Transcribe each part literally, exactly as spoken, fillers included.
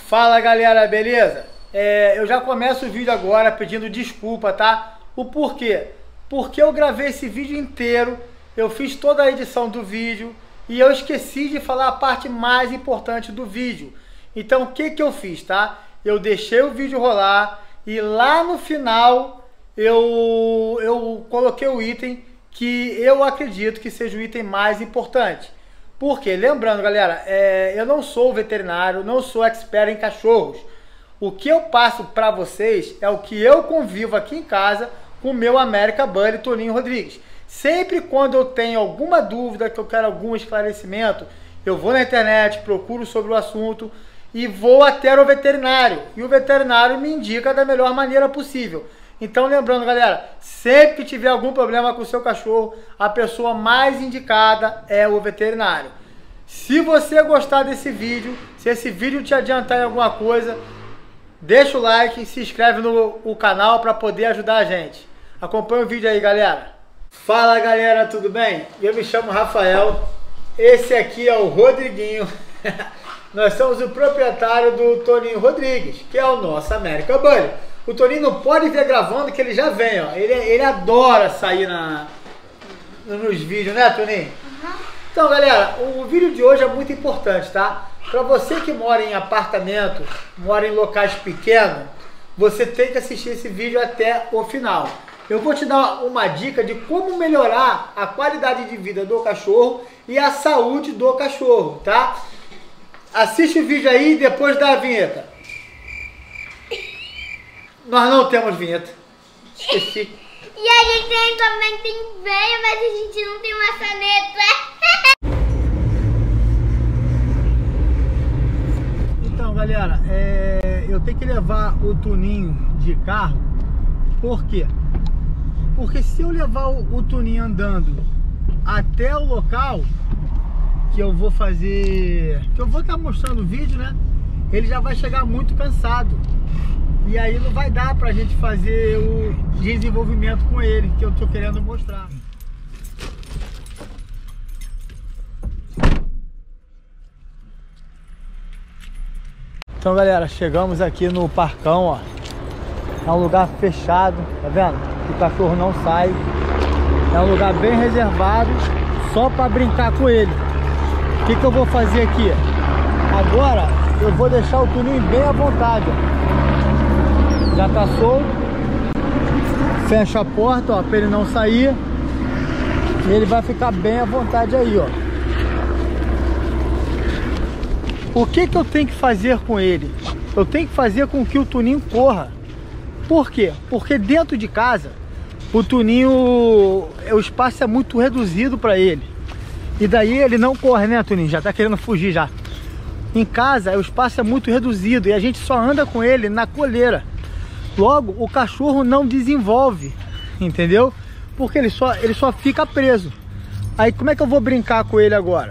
Fala galera, beleza? É, eu já começo o vídeo agora pedindo desculpa, tá? O porquê? Porque eu gravei esse vídeo inteiro, eu fiz toda a edição do vídeo e eu esqueci de falar a parte mais importante do vídeo. Então o que que eu fiz, tá? Eu deixei o vídeo rolar e lá no final eu, eu coloquei o item que eu acredito que seja o item mais importante. Porque, lembrando galera, é, eu não sou veterinário, não sou expert em cachorros. O que eu passo para vocês é o que eu convivo aqui em casa com o meu American Bully Toninho Rodrigues. Sempre quando eu tenho alguma dúvida, que eu quero algum esclarecimento, eu vou na internet, procuro sobre o assunto e vou até o veterinário. E o veterinário me indica da melhor maneira possível. Então lembrando galera, sempre que tiver algum problema com o seu cachorro, a pessoa mais indicada é o veterinário. Se você gostar desse vídeo, se esse vídeo te adiantar em alguma coisa, deixa o like e se inscreve no, no canal para poder ajudar a gente. Acompanha o vídeo aí galera. Fala galera, tudo bem? Eu me chamo Rafael, esse aqui é o Rodriguinho. Nós somos o proprietário do Toninho Rodrigues, que é o nosso American Bully. O Toninho não pode ver gravando que ele já vem, ó. Ele, ele adora sair na, nos vídeos, né, Toninho? Uhum. Então, galera, o vídeo de hoje é muito importante, tá? Para você que mora em apartamento, mora em locais pequenos, você tem que assistir esse vídeo até o final. Eu vou te dar uma dica de como melhorar a qualidade de vida do cachorro e a saúde do cachorro, tá? Assiste o vídeo aí depois da vinheta. Nós não temos vinheta. Esqueci. E a gente também tem veia, mas a gente não tem maçaneta. Então, galera, é, eu tenho que levar o Toninho de carro. Por quê? Porque se eu levar o, o Toninho andando até o local que eu vou fazer, que eu vou estar mostrando o vídeo, né? Ele já vai chegar muito cansado. E aí não vai dar pra gente fazer o desenvolvimento com ele, que eu tô querendo mostrar. Então galera, chegamos aqui no parcão, ó. É um lugar fechado, tá vendo? O cachorro não sai. É um lugar bem reservado, só pra brincar com ele. O que que eu vou fazer aqui? Agora eu vou deixar o Toninho bem à vontade, ó. Já tá solto. Fecha a porta, ó, pra ele não sair. E ele vai ficar bem à vontade aí, ó. O que que eu tenho que fazer com ele? Eu tenho que fazer com que o Toninho corra. Por quê? Porque dentro de casa, o Toninho, o espaço é muito reduzido para ele. E daí ele não corre, né, Toninho? Já tá querendo fugir já. Em casa, o espaço é muito reduzido e a gente só anda com ele na coleira. Logo, o cachorro não desenvolve, entendeu? Porque ele só, ele só fica preso. Aí como é que eu vou brincar com ele agora?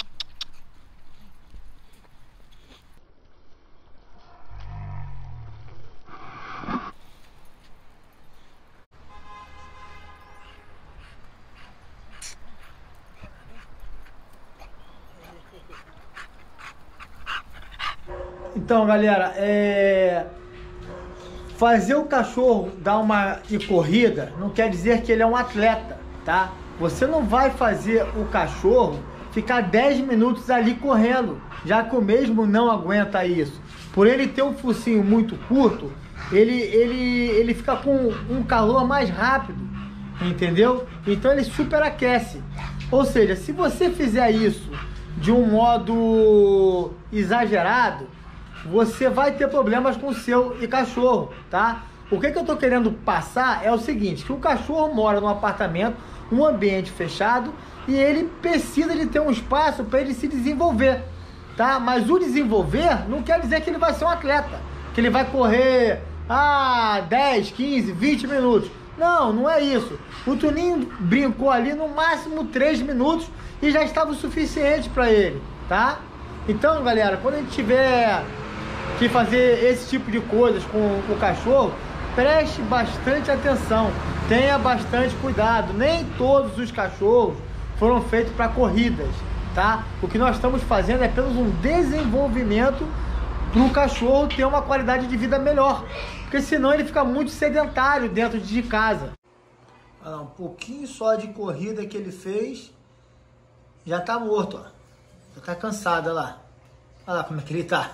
Então galera, é... fazer o cachorro dar uma corrida não quer dizer que ele é um atleta, tá? Você não vai fazer o cachorro ficar dez minutos ali correndo, já que o mesmo não aguenta isso. Por ele ter um focinho muito curto, ele, ele, ele fica com um calor mais rápido, entendeu? Então ele superaquece. Ou seja, se você fizer isso de um modo exagerado, você vai ter problemas com o seu cachorro, tá? O que que eu tô querendo passar é o seguinte, que o cachorro mora num apartamento, um ambiente fechado, e ele precisa de ter um espaço para ele se desenvolver, tá? Mas o desenvolver não quer dizer que ele vai ser um atleta, que ele vai correr ah, dez, quinze, vinte minutos. Não, não é isso. O Toninho brincou ali no máximo três minutos e já estava o suficiente para ele, tá? Então, galera, quando a gente tiver que fazer esse tipo de coisas com o cachorro, preste bastante atenção, tenha bastante cuidado. Nem todos os cachorros foram feitos para corridas, tá? O que nós estamos fazendo é apenas um desenvolvimento para o cachorro ter uma qualidade de vida melhor, porque senão ele fica muito sedentário dentro de casa. Olha lá, um pouquinho só de corrida que ele fez, já tá morto, ó. Já tá cansado, olha lá. Olha lá como é que ele tá.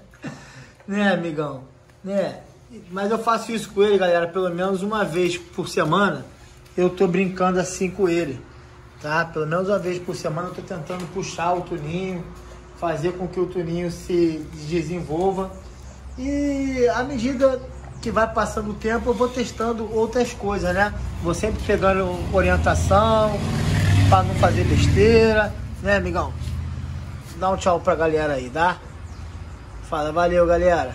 Né, amigão? Né? Mas eu faço isso com ele, galera, pelo menos uma vez por semana. Eu tô brincando assim com ele, tá? Pelo menos uma vez por semana eu tô tentando puxar o Tuninho, fazer com que o Tuninho se desenvolva. E à medida que vai passando o tempo, eu vou testando outras coisas, né? Vou sempre pegando orientação para não fazer besteira, né, amigão? Dá um tchau pra galera aí, dá? Fala, valeu, galera.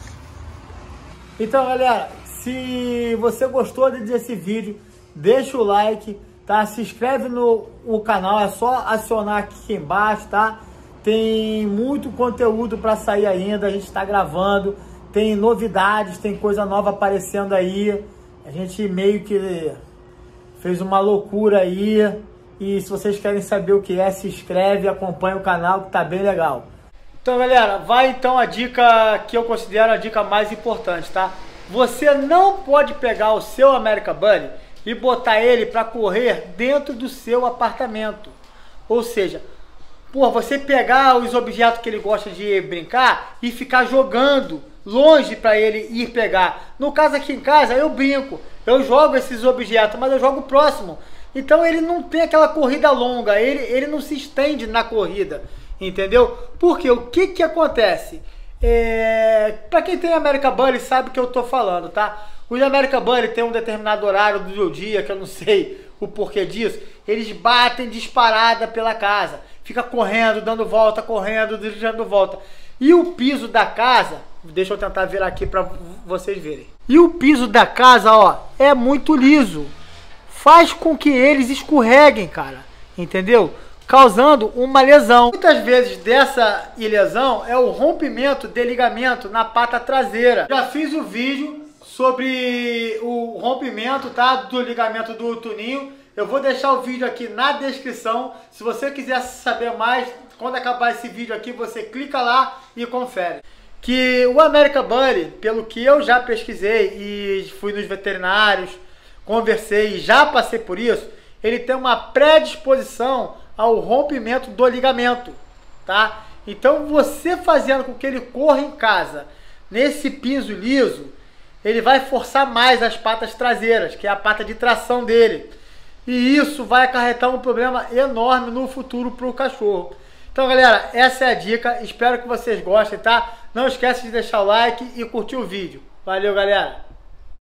Então, galera, se você gostou desse vídeo, deixa o like, tá? Se inscreve no, no canal, é só acionar aqui embaixo, tá? Tem muito conteúdo para sair ainda, a gente está gravando, tem novidades, tem coisa nova aparecendo aí. A gente meio que fez uma loucura aí. E se vocês querem saber o que é, se inscreve, acompanha o canal que tá bem legal. Então, galera, vai então a dica que eu considero a dica mais importante, tá? Você não pode pegar o seu American Bully e botar ele para correr dentro do seu apartamento. Ou seja, por você pegar os objetos que ele gosta de brincar e ficar jogando longe para ele ir pegar. No caso aqui em casa, eu brinco, eu jogo esses objetos, mas eu jogo próximo. Então ele não tem aquela corrida longa, ele, ele não se estende na corrida, entendeu? Porque o que que acontece? É, para quem tem American Bully sabe o que eu tô falando, tá? Os American Bully tem um determinado horário do dia, que eu não sei o porquê disso, eles batem disparada pela casa, fica correndo, dando volta, correndo, dando volta. E o piso da casa, deixa eu tentar virar aqui para vocês verem. E o piso da casa, ó, é muito liso. Faz com que eles escorreguem, cara, entendeu? Causando uma lesão. Muitas vezes dessa lesão é o rompimento de ligamento na pata traseira. Já fiz o vídeo sobre o rompimento, tá, do ligamento do Tuninho. Eu vou deixar o vídeo aqui na descrição. Se você quiser saber mais, quando acabar esse vídeo aqui, você clica lá e confere. Que o American Bully, pelo que eu já pesquisei e fui nos veterinários, conversei e já passei por isso, ele tem uma predisposição ao rompimento do ligamento, tá? Então você fazendo com que ele corra em casa nesse piso liso, ele vai forçar mais as patas traseiras, que é a pata de tração dele. E isso vai acarretar um problema enorme no futuro para o cachorro. Então, galera, essa é a dica. Espero que vocês gostem, tá? Não esquece de deixar o like e curtir o vídeo. Valeu, galera!